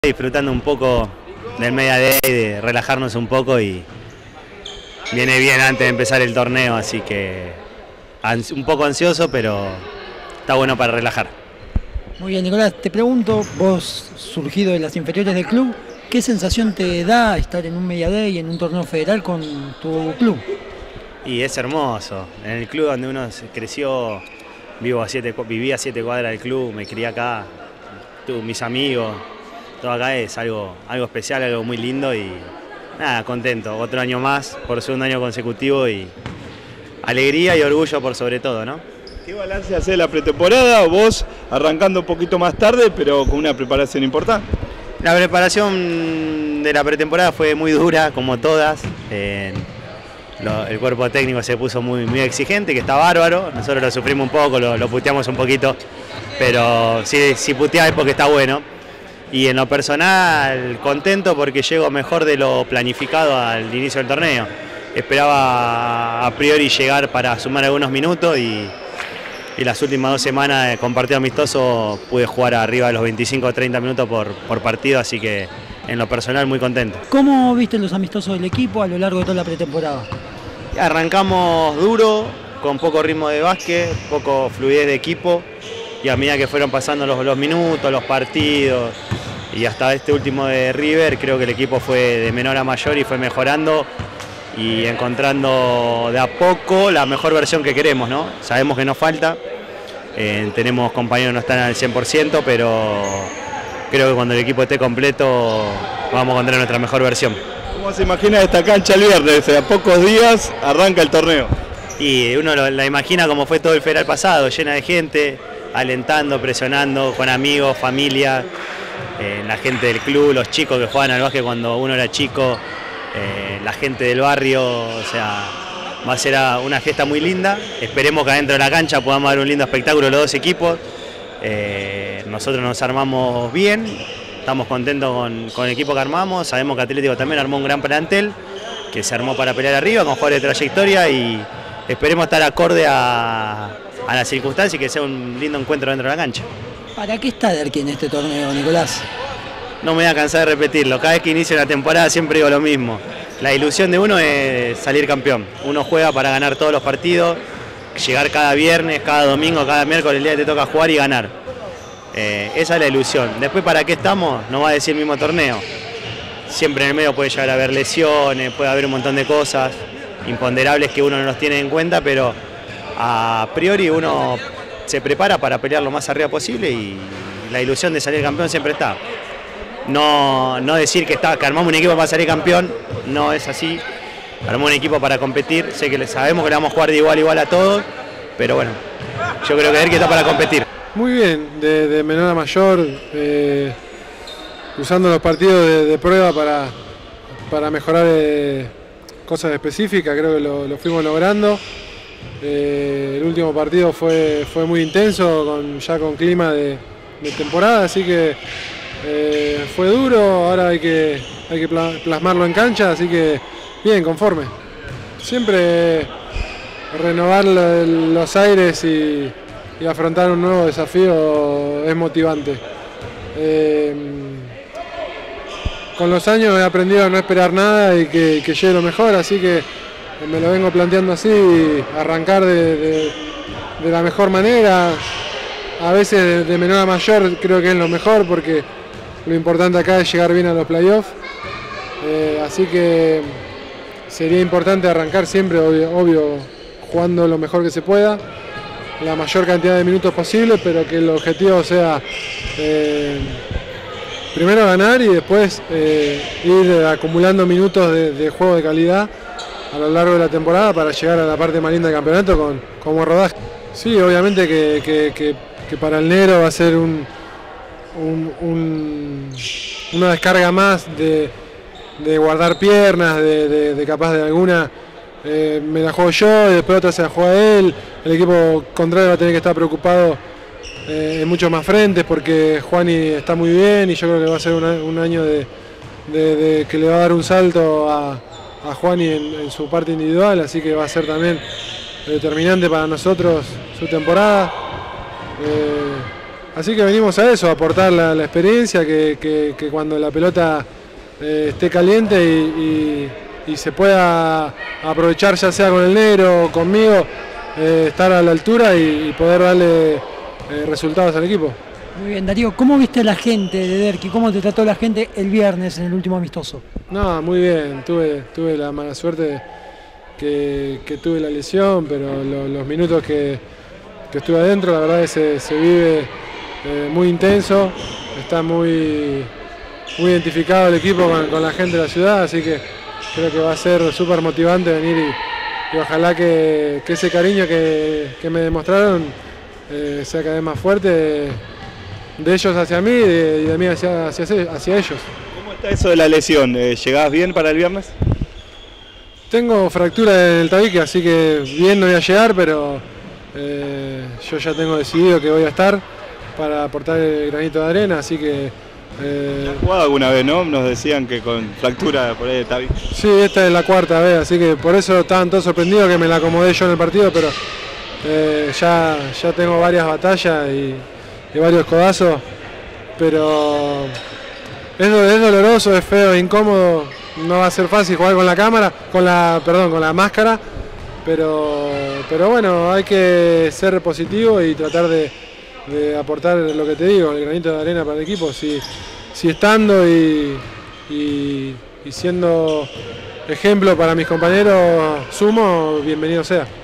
Disfrutando un poco del media day, de relajarnos un poco y viene bien antes de empezar el torneo, así que un poco ansioso, pero está bueno para relajar. Muy bien, Nicolás, te pregunto, vos surgido de las inferiores del club, ¿qué sensación te da estar en un media day, en un torneo federal con tu club? Y es hermoso, en el club donde uno creció, vivía a 7 cuadras del club, me crié acá, tuve mis amigos. Todo acá es algo especial, algo muy lindo y nada, contento. Otro año más, por segundo año consecutivo y alegría y orgullo por sobre todo, ¿no? ¿Qué balance hace de la pretemporada? Vos arrancando un poquito más tarde, pero con una preparación importante. La preparación de la pretemporada fue muy dura, como todas. El cuerpo técnico se puso muy exigente, que está bárbaro. Nosotros lo sufrimos un poco, lo puteamos un poquito, pero si putea es porque está bueno. Y en lo personal, contento porque llego mejor de lo planificado al inicio del torneo. Esperaba a priori llegar para sumar algunos minutos y las últimas 2 semanas con partido amistoso pude jugar arriba de los 25 o 30 minutos por partido, así que en lo personal muy contento. ¿Cómo viste los amistosos del equipo a lo largo de toda la pretemporada? Arrancamos duro, con poco ritmo de básquet, poco fluidez de equipo y a medida que fueron pasando los minutos, los partidos y hasta este último de River, creo que el equipo fue de menor a mayor y fue mejorando y encontrando de a poco la mejor versión que queremos, ¿no? Sabemos que nos falta, tenemos compañeros que no están al 100%, pero creo que cuando el equipo esté completo vamos a encontrar nuestra mejor versión. ¿Cómo se imagina esta cancha el viernes? A pocos días arranca el torneo. Y uno la imagina como fue todo el federal pasado, llena de gente, alentando, presionando, con amigos, familia, la gente del club, los chicos que juegan al básquet cuando uno era chico, la gente del barrio, o sea, va a ser una fiesta muy linda. Esperemos que adentro de la cancha podamos dar un lindo espectáculo los dos equipos. Nosotros nos armamos bien, estamos contentos con el equipo que armamos, sabemos que Atlético también armó un gran plantel, que se armó para pelear arriba con jugadores de trayectoria y esperemos estar acorde a las circunstancias y que sea un lindo encuentro dentro de la cancha. ¿Para qué está Derqui en este torneo, Nicolás? No me voy a cansar de repetirlo, cada vez que inicio una temporada siempre digo lo mismo. La ilusión de uno es salir campeón. Uno juega para ganar todos los partidos, llegar cada viernes, cada domingo, cada miércoles, el día que te toca jugar y ganar. Esa es la ilusión. Después, ¿para qué estamos? No va a decir el mismo torneo. Siempre en el medio puede llegar a haber lesiones, puede haber un montón de cosas imponderables que uno no los tiene en cuenta, pero a priori uno se prepara para pelear lo más arriba posible y la ilusión de salir campeón siempre está. No decir que armamos un equipo para salir campeón, no es así. Armamos un equipo para competir, sé que sabemos que le vamos a jugar de igual a igual a todos, pero bueno, yo creo que Derqui está para competir. Muy bien, de menor a mayor, usando los partidos de prueba para mejorar cosas específicas, creo que lo fuimos logrando. El último partido fue muy intenso, ya con clima de temporada, así que fue duro, ahora hay que plasmarlo en cancha, así que bien, conforme. Siempre renovar los aires y afrontar un nuevo desafío es motivante. Con los años he aprendido a no esperar nada y que llegue lo mejor, así que me lo vengo planteando así, arrancar de la mejor manera. A veces de menor a mayor creo que es lo mejor porque lo importante acá es llegar bien a los playoffs. Así que sería importante arrancar siempre, obvio, jugando lo mejor que se pueda, la mayor cantidad de minutos posible, pero que el objetivo sea primero ganar y después ir acumulando minutos de juego de calidad a lo largo de la temporada para llegar a la parte más linda del campeonato con buen rodaje. Sí, obviamente que para el negro va a ser una descarga más de guardar piernas, de capaz de alguna me la juego yo y después otra se la juega él. El equipo contrario va a tener que estar preocupado en muchos más frentes porque Juani está muy bien y yo creo que va a ser un año de que le va a dar un salto a Juani en su parte individual, así que va a ser también determinante para nosotros su temporada. Así que venimos a eso, a aportar la experiencia, que cuando la pelota esté caliente y se pueda aprovechar, ya sea con el negro o conmigo, estar a la altura y poder darle resultados al equipo. Muy bien, Darío, ¿cómo viste a la gente de Derqui? ¿Cómo te trató la gente el viernes en el último amistoso? No, muy bien, tuve la mala suerte que tuve la lesión, pero los minutos que estuve adentro, la verdad es que se vive muy intenso, está muy identificado el equipo con la gente de la ciudad, así que creo que va a ser súper motivante venir y ojalá que ese cariño que me demostraron sea cada vez más fuerte de ellos hacia mí y de mí hacia ellos. ¿Cómo está eso de la lesión? ¿Llegás bien para el viernes? Tengo fractura en el tabique, así que bien no voy a llegar, pero yo ya tengo decidido que voy a estar para aportar el granito de arena, así que... ¿Has jugado alguna vez, no? Nos decían que con fractura por ahí de tabique. Sí, esta es la cuarta vez, así que por eso estaban todos sorprendidos que me la acomodé yo en el partido, pero ya tengo varias batallas y varios codazos, pero es doloroso, es feo, es incómodo, no va a ser fácil jugar con la cámara, con la máscara, pero bueno, hay que ser positivo y tratar de aportar lo que te digo, el granito de arena para el equipo, si estando y siendo ejemplo para mis compañeros sumo, bienvenido sea.